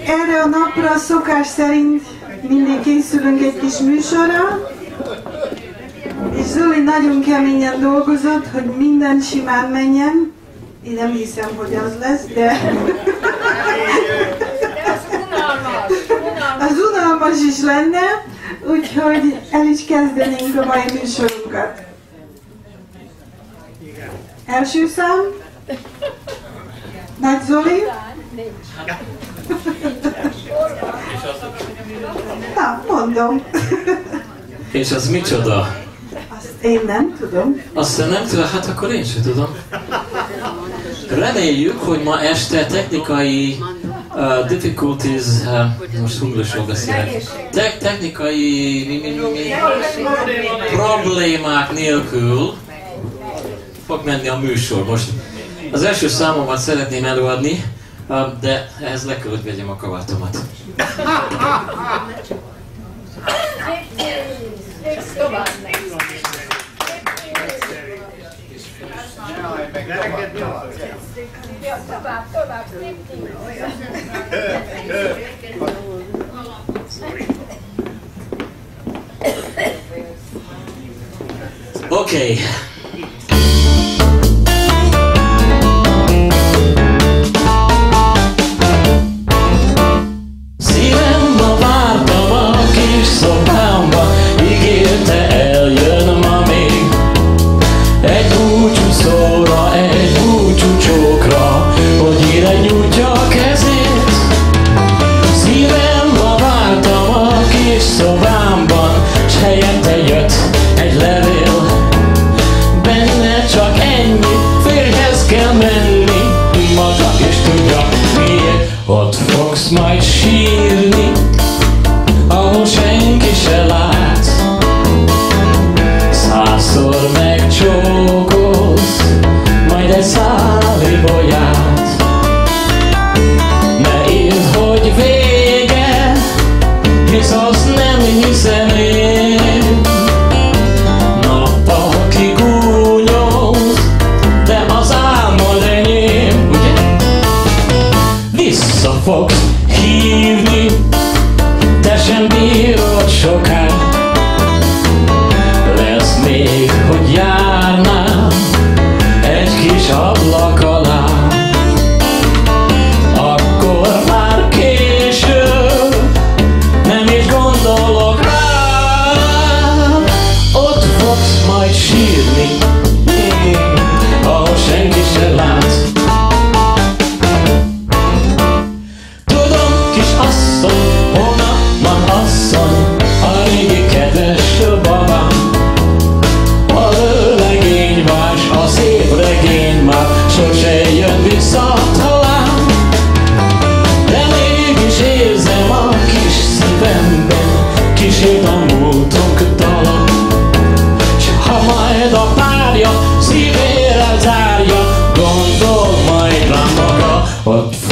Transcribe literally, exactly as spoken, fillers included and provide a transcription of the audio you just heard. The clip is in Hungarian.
erre a napra szokás szerint mindig készülünk egy kis műsorra, és Zoli nagyon keményen dolgozott, hogy minden simán menjen. Én nem hiszem, hogy az lesz, de... az unalmas is lenne, úgyhogy el is kezdenénk a mai műsorunkat. Első szám. Nagy Zoli. Na, mondom. És az micsoda? Azt én nem tudom. Azt nem tudom, hát akkor én sem tudom. Reméljük, hogy ma este technikai uh, difficulties, uh, most hungosról beszélek, Te technikai mi, mi, mi, mi, problémák nélkül fog menni a műsor. Most az első számomat szeretném előadni, uh, de ehhez le kell, hogy vegyem a kabátomat. Tovább, tovább, Oké. Szívembe vártam a kis szobámba, ígérte eljön ma még. Egy búcsú szóra, egy búcsú csókra, hogy ide nyújtja a kezét. Szívembe vártam a kis szobámban, s helyette jött egy levél. Benne csak ennyi, férjhez kell menni, maga is tudja miért. Ott fogsz majd sírni, ahol senki se lát. Százszor megcsókolsz, majd egy szál ibolyát. Ne írd, hogy vége, hisz azt nem hiszem én. Nappal kigúnyolsz, de az álmod enyém, ugye? Vissza fogsz hívni, te sem bírod soká. Lesz még, hogy járnál egy kis ablak alá. Akkor már késő, nem is gondolok rám. Ott fogsz majd sírni, ahol senki se lát. Tudom, kis asszony, holnap van asszony, a régi kedves babám. A legény vás, a szép regény már sose jön vissza talán. De mégis érzem a kis szívemben, kísért a múltunk dala. S ha majd a párja szívére zárja, gondol majd rá maga, ott